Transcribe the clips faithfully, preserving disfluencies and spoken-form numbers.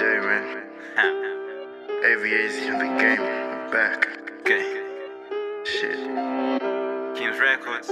J, man. Aviation in the game. I'm back. Okay. Shit. King's Records.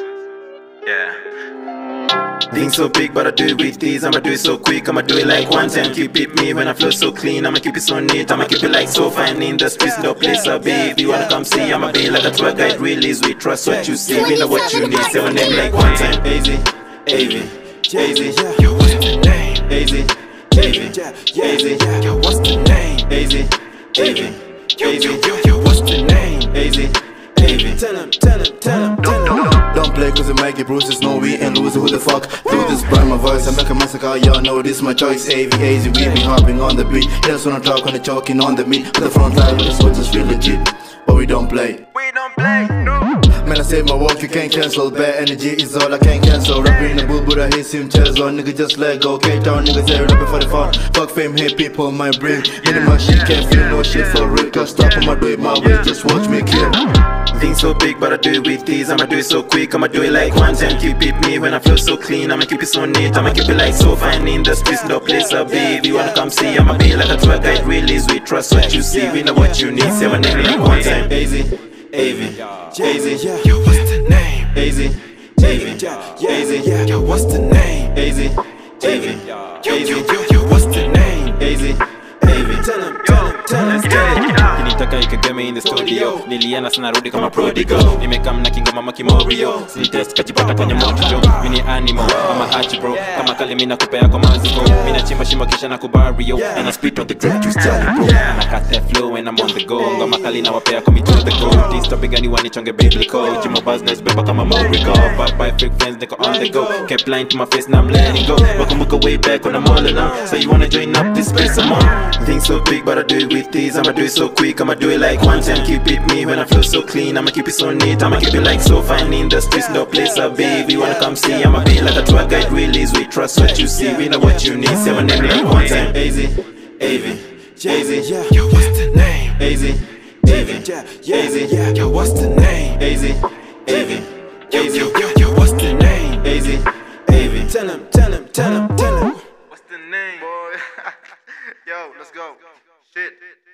Yeah. Things so big, but I do it with these. I'ma do it so quick, I'ma do it like one time. Keep it me when I flow so clean. I'ma keep it so neat, I'ma keep it like so fine. In the streets, no place I'll be. If you wanna come see, I'ma be like a tour guide. Release, we trust what you see. We know what you need. Say my name like one time. Easy, Avy, Easy. Yo, what's the name? Easy, Avy, Easy. Yo, what's the name? Easy, Avy, Yo, Easy. yo, yo, yo, what's the name? Easy, Avy. Tell him, tell him, tell him, tell him. Don't play cause it might get bruises. No, we ain't losing. Who the fuck? Through this brand my voice, I make a massacre. Y'all know this my choice. A V A Z, we be hopping on the beat. That's when I talk on the choking on the meat. With the front line with the switches feel legit. But we don't play. We don't play, no. Man, I say my work, you can't cancel. Bad energy is all I can't cancel. Rapping in the booth, but I hate him chairs on. Nigga, just let go. K-Town, niggas say rapping for the fun. Fuck fame, hate people, my brain. Hitting my shit, can't feel no shit for real. Cause stop on my do it my way, just watch me kill. Things so big, but I do it with these. I'ma do it so quick, I'ma do it like one time. Keep it me when I flow so clean. I'ma keep it so neat, I'ma keep it like so fine. In the streets, no place I'll be. If you wanna come see, I'ma be like a tour guide. Release, we trust what you see. We know what you need. Say my name like one time. Easy, Avy, Easy. Yo, what's the name? Easy, Avy, Easy. Yo, what's the name? Easy, Avy, Yo, yo, Easy. yo, yo, what's the name? Easy, Avy. Tell him, tell him, tell him, tell him. Kinitaka ikagame in the studio. Niliana sana rudi kama prodigal. Nimekam na kingo mama kimorio. Sinitest kachipata kwenye moto jo. Mini animal, kama hachi bro. Kama kali mina kupea kwa maziko. Mina chimba shimo kisha na kubario. And I spit on the track, you tell me bro. And I cut that flow when I'm on the go. Ngoma kali na wapea kwa to the go. This topic gani wanichonge biblical. Jimo business beba kama Morigo. Bye bye fake friends, niko on the go. Kept lying to my face, now I'm letting go. Wakumbuka way back when I'm all alone. So you wanna join up this space I'm on. Things so big, but I do it with these. I'ma do it so quick, I'ma do it like one time. Keep it me when I flow so clean. I'ma keep it so neat, I'ma keep it like so fine. In the streets, no place I'll be. If you wanna come see, I'ma be like a tour guide. Release, we trust what you see. We know what you need. Say my name like one time. Easy, Avy, Easy. Yo, what's the name? Easy, Avy, Easy. Yo, what's the name? Easy, Avy, Yo, Easy. yo, yo, yo, what's the name? Easy, Avy. Tell him, tell him, tell him, tell him. What's the name? Boy. Yo, let's go. Shit.